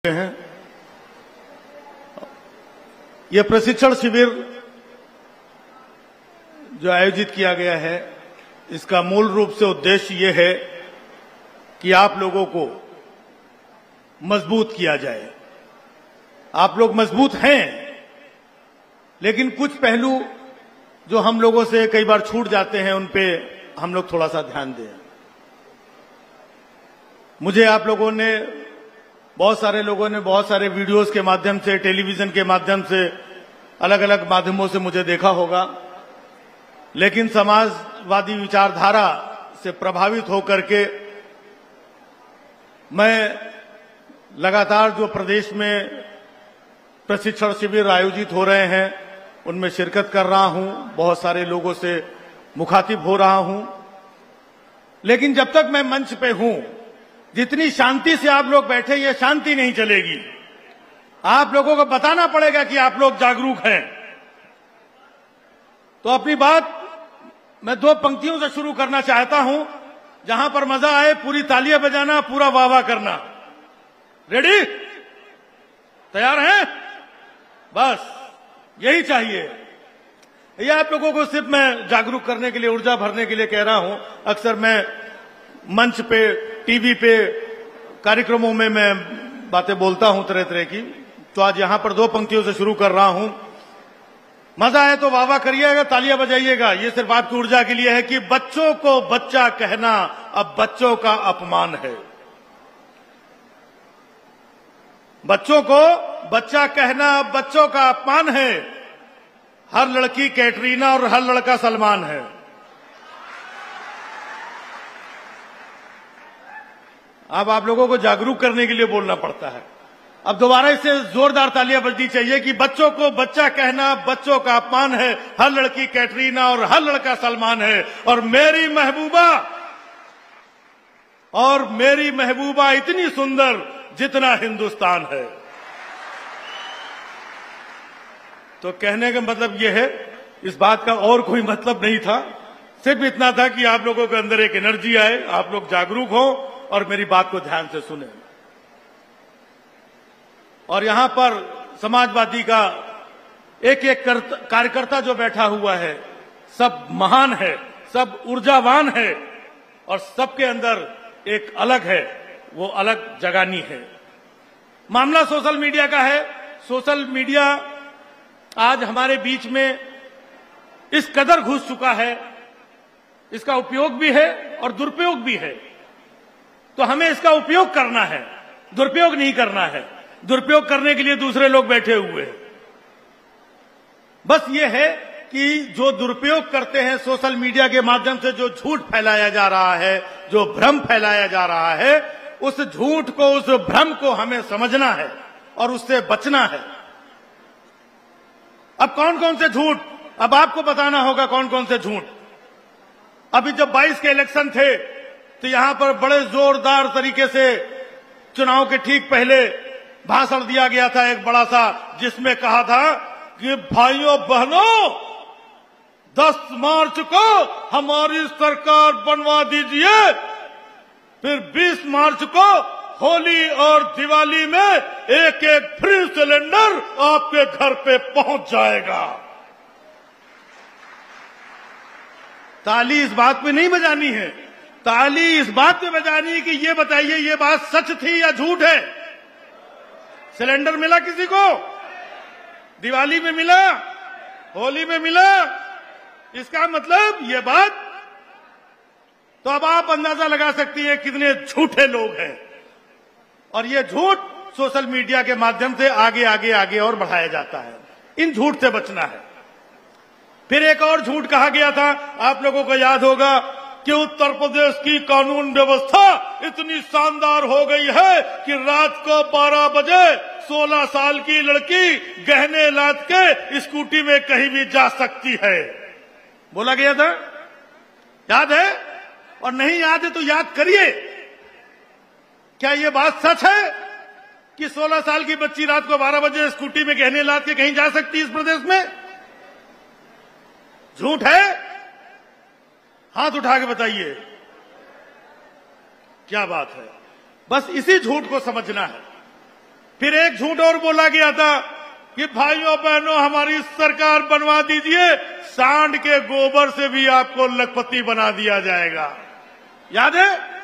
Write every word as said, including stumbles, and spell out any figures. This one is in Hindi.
हैं। यह प्रशिक्षण शिविर जो आयोजित किया गया है, इसका मूल रूप से उद्देश्य यह है कि आप लोगों को मजबूत किया जाए। आप लोग मजबूत हैं, लेकिन कुछ पहलू जो हम लोगों से कई बार छूट जाते हैं, उन पे हम लोग थोड़ा सा ध्यान दें। मुझे आप लोगों ने, बहुत सारे लोगों ने बहुत सारे वीडियोस के माध्यम से, टेलीविजन के माध्यम से, अलग अलग माध्यमों से मुझे देखा होगा, लेकिन समाजवादी विचारधारा से प्रभावित होकर के मैं लगातार जो प्रदेश में प्रशिक्षण शिविर आयोजित हो रहे हैं उनमें शिरकत कर रहा हूं, बहुत सारे लोगों से मुखातिब हो रहा हूं। लेकिन जब तक मैं मंच पे हूं, जितनी शांति से आप लोग बैठे, ये शांति नहीं चलेगी। आप लोगों को बताना पड़ेगा कि आप लोग जागरूक हैं। तो अपनी बात मैं दो पंक्तियों से शुरू करना चाहता हूं, जहां पर मजा आए, पूरी तालियां बजाना, पूरा वाह वाह करना। रेडी? तैयार हैं? बस यही चाहिए। ये आप लोगों को सिर्फ मैं जागरूक करने के लिए, ऊर्जा भरने के लिए कह रहा हूं। अक्सर मैं मंच पे, टीवी पे, कार्यक्रमों में मैं बातें बोलता हूं तरह तरह की, तो आज यहां पर दो पंक्तियों से शुरू कर रहा हूं। मजा आए तो वाह वाह करिएगा, तालियां बजाइएगा। ये सिर्फ आपकी ऊर्जा के लिए है कि बच्चों को बच्चा कहना अब बच्चों का अपमान है। बच्चों को बच्चा कहना अब बच्चों का अपमान है। हर लड़की कैटरीना और हर लड़का सलमान है। अब आप लोगों को जागरूक करने के लिए बोलना पड़ता है। अब दोबारा इससे जोरदार तालियां बजनी चाहिए कि बच्चों को बच्चा कहना बच्चों का अपमान है। हर लड़की कैटरीना और हर लड़का सलमान है। और मेरी महबूबा और मेरी महबूबा इतनी सुंदर जितना हिंदुस्तान है। तो कहने का मतलब यह है, इस बात का और कोई मतलब नहीं था, सिर्फ इतना था कि आप लोगों के अंदर एक एनर्जी आए, आप लोग जागरूक हो और मेरी बात को ध्यान से सुने। और यहां पर समाजवादी का एक एक कार्यकर्ता जो बैठा हुआ है, सब महान है, सब ऊर्जावान है और सबके अंदर एक अलग है, वो अलग जगानी है। मामला सोशल मीडिया का है। सोशल मीडिया आज हमारे बीच में इस कदर घुस चुका है, इसका उपयोग भी है और दुरुपयोग भी है। तो हमें इसका उपयोग करना है, दुरुपयोग नहीं करना है। दुरुपयोग करने के लिए दूसरे लोग बैठे हुए हैं। बस ये है कि जो दुरुपयोग करते हैं सोशल मीडिया के माध्यम से, जो झूठ फैलाया जा रहा है, जो भ्रम फैलाया जा रहा है, उस झूठ को, उस भ्रम को हमें समझना है और उससे बचना है। अब कौन कौन से झूठ, अब आपको बताना होगा कौन कौन से झूठ। अभी जब बाईस के इलेक्शन थे तो यहां पर बड़े जोरदार तरीके से चुनाव के ठीक पहले भाषण दिया गया था, एक बड़ा सा, जिसमें कहा था कि भाइयों बहनों, दस मार्च को हमारी सरकार बनवा दीजिए, फिर बीस मार्च को होली और दिवाली में एक एक फ्री सिलेंडर आपके घर पे पहुंच जाएगा। ताली इस बात पे नहीं बजानी है, ताली इस बात पे बजानी है कि ये बताइए ये बात सच थी या झूठ है। सिलेंडर मिला किसी को? दिवाली में मिला? होली में मिला? इसका मतलब ये बात, तो अब आप अंदाजा लगा सकती हैं कितने झूठे लोग हैं। और ये झूठ सोशल मीडिया के माध्यम से आगे आगे आगे और बढ़ाया जाता है। इन झूठ से बचना है। फिर एक और झूठ कहा गया था, आप लोगों को याद होगा कि उत्तर प्रदेश की कानून व्यवस्था इतनी शानदार हो गई है कि रात को बारह बजे सोलह साल की लड़की गहने लाद के स्कूटी में कहीं भी जा सकती है, बोला गया था। याद है? और नहीं याद है तो याद करिए। क्या ये बात सच है कि सोलह साल की बच्ची रात को बारह बजे स्कूटी में गहने लाद के कहीं जा सकती है इस प्रदेश में? झूठ है? हाथ उठा के बताइए। क्या बात है? बस इसी झूठ को समझना है। फिर एक झूठ और बोला गया था कि भाइयों बहनों हमारी सरकार बनवा दीजिए, सांड के गोबर से भी आपको लखपति बना दिया जाएगा। याद है?